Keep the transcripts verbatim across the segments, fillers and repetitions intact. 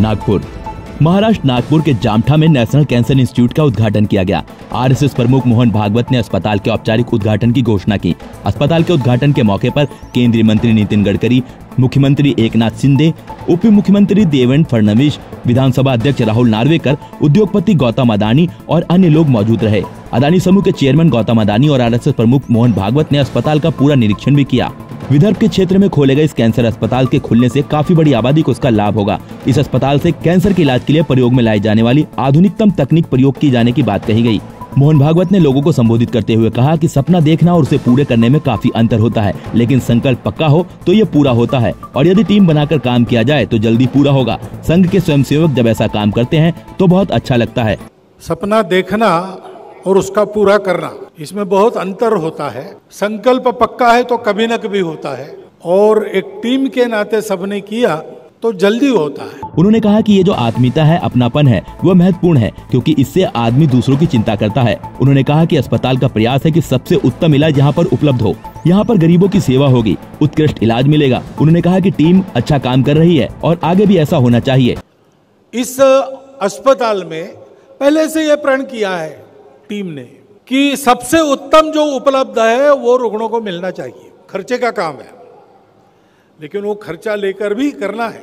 नागपुर। महाराष्ट्र नागपुर के जामठा में national cancer institute का उद्घाटन किया गया। आरएसएस प्रमुख मोहन भागवत ने अस्पताल के औपचारिक उद्घाटन की घोषणा की। अस्पताल के उद्घाटन के मौके पर केंद्रीय मंत्री नितिन गडकरी, मुख्यमंत्री एकनाथ शिंदे, उप मुख्यमंत्री देवेंद्र फडणवीस, विधानसभा अध्यक्ष राहुल नार्वेकर, उद्योगपति गौतम अदानी और अन्य लोग मौजूद रहे। अदानी समूह के चेयरमैन गौतम अदानी और आरएसएस प्रमुख मोहन भागवत ने अस्पताल का पूरा निरीक्षण भी किया। विदर्भ के क्षेत्र में खोले गए इस कैंसर अस्पताल के खुलने से काफी बड़ी आबादी को इसका लाभ होगा। इस अस्पताल से कैंसर के इलाज के लिए प्रयोग में लाई जाने वाली आधुनिकतम तकनीक प्रयोग की जाने की बात कही गई। मोहन भागवत ने लोगों को संबोधित करते हुए कहा कि सपना देखना और उसे पूरे करने में काफी अंतर होता है, लेकिन संकल्प पक्का हो तो ये पूरा होता है और यदि टीम बनाकर काम किया जाए तो जल्दी पूरा होगा। संघ के स्वयंसेवक जब ऐसा काम करते हैं तो बहुत अच्छा लगता है। सपना देखना और उसका पूरा करना, इसमें बहुत अंतर होता है। संकल्प पक्का है तो कभी न कभी होता है और एक टीम के नाते सबने किया तो जल्दी होता है। उन्होंने कहा कि ये जो आत्मीयता है, अपनापन है, वो महत्वपूर्ण है क्योंकि इससे आदमी दूसरों की चिंता करता है। उन्होंने कहा कि अस्पताल का प्रयास है कि सबसे उत्तम इलाज यहाँ पर उपलब्ध हो, यहाँ पर गरीबों की सेवा होगी, उत्कृष्ट इलाज मिलेगा। उन्होंने कहा कि टीम अच्छा काम कर रही है और आगे भी ऐसा होना चाहिए। इस अस्पताल में पहले से यह प्रण किया है टीम ने कि सबसे उत्तम जो उपलब्ध है वो रुग्णों को मिलना चाहिए। खर्चे का काम है, लेकिन वो खर्चा लेकर भी करना है।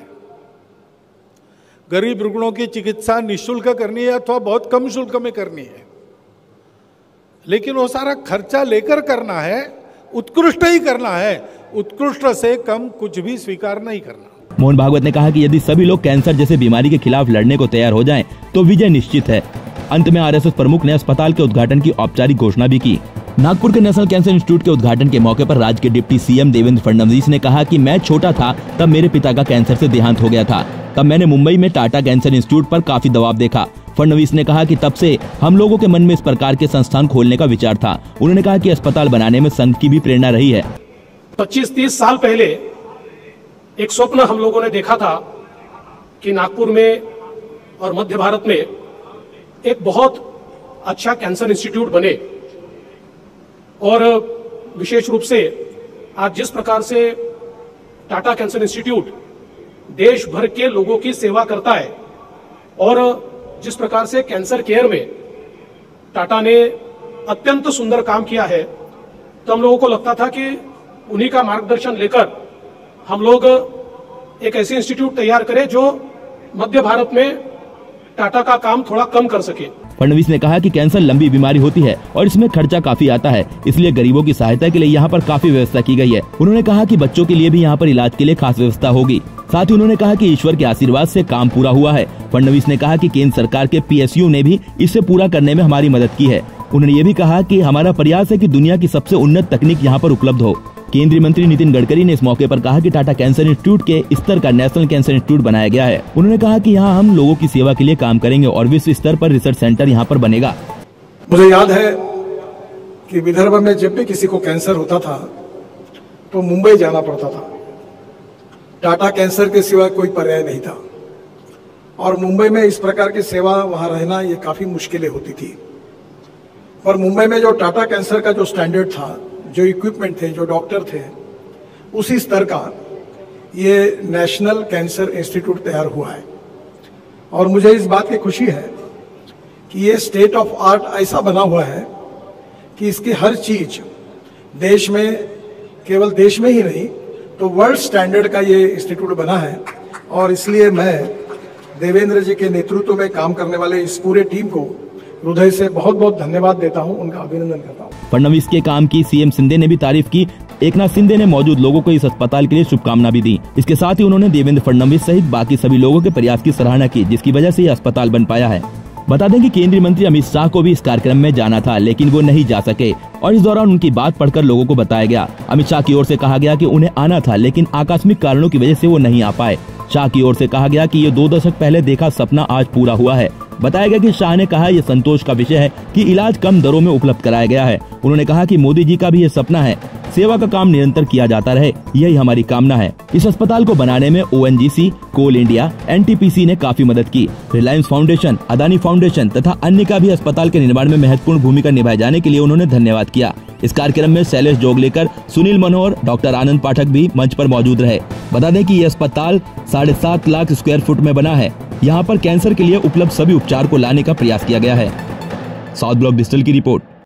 गरीब रुग्णों की चिकित्सा निःशुल्क करनी है अथवा बहुत कम शुल्क में करनी है, लेकिन वो सारा खर्चा लेकर करना है, उत्कृष्ट ही करना है। उत्कृष्ट से कम कुछ भी स्वीकार नहीं करना। मोहन भागवत ने कहा कि यदि सभी लोग कैंसर जैसे बीमारी के खिलाफ लड़ने को तैयार हो जाएं, तो विजय निश्चित है। अंत में आरएसएस प्रमुख ने अस्पताल के उद्घाटन की औपचारिक घोषणा भी की। नागपुर के नेशनल कैंसर इंस्टीट्यूट के उद्घाटन के मौके पर राज्य के डिप्टी सीएम देवेंद्र फडणवीस ने कहा कि मैं छोटा था तब मेरे पिता का कैंसर से देहांत हो गया था। तब मैंने मुंबई में टाटा कैंसर इंस्टीट्यूट पर काफी दबाव देखा। फडणवीस ने कहा कि तब से हम लोगों के मन में इस प्रकार के संस्थान खोलने का विचार था। उन्होंने कहा कि अस्पताल बनाने में संघ की भी प्रेरणा रही है। पच्चीस तीस साल पहले एक स्वप्न हम लोगों ने देखा था कि नागपुर में और मध्य भारत में एक बहुत अच्छा कैंसर इंस्टीट्यूट बने और विशेष रूप से आज जिस प्रकार से टाटा कैंसर इंस्टीट्यूट देश भर के लोगों की सेवा करता है और जिस प्रकार से कैंसर केयर में टाटा ने अत्यंत सुंदर काम किया है, तो हम लोगों को लगता था कि उन्हीं का मार्गदर्शन लेकर हम लोग एक ऐसे इंस्टीट्यूट तैयार करें जो मध्य भारत में टाटा का काम थोड़ा कम कर सके। फडणवीस ने कहा कि कैंसर लंबी बीमारी होती है और इसमें खर्चा काफी आता है, इसलिए गरीबों की सहायता के लिए यहाँ पर काफी व्यवस्था की गई है। उन्होंने कहा कि बच्चों के लिए भी यहाँ पर इलाज के लिए खास व्यवस्था होगी। साथ ही उन्होंने कहा कि ईश्वर के आशीर्वाद से काम पूरा हुआ है। फडणवीस ने कहा कि केंद्र सरकार के पीएसयू ने भी इसे पूरा करने में हमारी मदद की है। उन्होंने ये भी कहा कि हमारा प्रयास है कि दुनिया की सबसे उन्नत तकनीक यहाँ पर उपलब्ध हो। केंद्रीय मंत्री नितिन गडकरी ने इस मौके पर कहा कि टाटा कैंसर इंस्टीट्यूट के स्तर का नेशनल कैंसर इंस्टीट्यूट बनाया गया है। उन्होंने कहा कि यहाँ हम लोगों की सेवा के लिए काम करेंगे और विश्व स्तर पर रिसर्च सेंटर यहाँ पर बनेगा। मुझे याद है कि विदर्भ में जब भी किसी को कैंसर होता था तो मुंबई जाना पड़ता था। टाटा कैंसर के सिवा कोई पर्याय नहीं था और मुंबई में इस प्रकार की सेवा वहाँ रहना ये काफी मुश्किलें होती थी। और मुंबई में जो टाटा कैंसर का जो स्टैंडर्ड था, जो इक्विपमेंट थे, जो डॉक्टर थे, उसी स्तर का ये नेशनल कैंसर इंस्टीट्यूट तैयार हुआ है। और मुझे इस बात की खुशी है कि ये स्टेट ऑफ आर्ट ऐसा बना हुआ है कि इसकी हर चीज देश में, केवल देश में ही नहीं तो वर्ल्ड स्टैंडर्ड का ये इंस्टीट्यूट बना है। और इसलिए मैं देवेंद्र जी के नेतृत्व में काम करने वाले इस पूरे टीम को हृदय से बहुत बहुत धन्यवाद देता हूं, उनका अभिनंदन करता हूं। फडणवीस के काम की सीएम शिंदे ने भी तारीफ की। एकनाथ शिंदे ने मौजूद लोगों को इस अस्पताल के लिए शुभकामना भी दी। इसके साथ ही उन्होंने देवेंद्र फडणवीस सहित बाकी सभी लोगों के प्रयास की सराहना की, जिसकी वजह से ये अस्पताल बन पाया है। बता दें कि केंद्रीय मंत्री अमित शाह को भी इस कार्यक्रम में जाना था, लेकिन वो नहीं जा सके और इस दौरान उनकी बात पढ़कर लोगों को बताया गया। अमित शाह की ओर से कहा गया कि उन्हें आना था, लेकिन आकस्मिक कारणों की वजह से वो नहीं आ पाए। शाह की ओर से कहा गया कि ये दो दशक पहले देखा सपना आज पूरा हुआ है। बताया गया कि शाह ने कहा यह संतोष का विषय है कि इलाज कम दरों में उपलब्ध कराया गया है। उन्होंने कहा कि मोदी जी का भी ये सपना है, सेवा का काम निरंतर किया जाता रहे, यही हमारी कामना है। इस अस्पताल को बनाने में ओएनजीसी, कोल इंडिया, एनटीपीसी ने काफी मदद की। रिलायंस फाउंडेशन, अदानी फाउंडेशन तथा अन्य का भी अस्पताल के निर्माण में महत्वपूर्ण भूमिका निभाए जाने के लिए उन्होंने धन्यवाद किया। इस कार्यक्रम में शैलेश जोगलेकर, सुनील मनोहर, डॉक्टर आनंद पाठक भी मंच पर मौजूद रहे। बता दें कि ये अस्पताल साढ़े सात लाख स्क्वायर फुट में बना है। यहाँ पर कैंसर के लिए उपलब्ध सभी उपचार को लाने का प्रयास किया गया है। साउथ ब्लॉक डिजिटल की रिपोर्ट।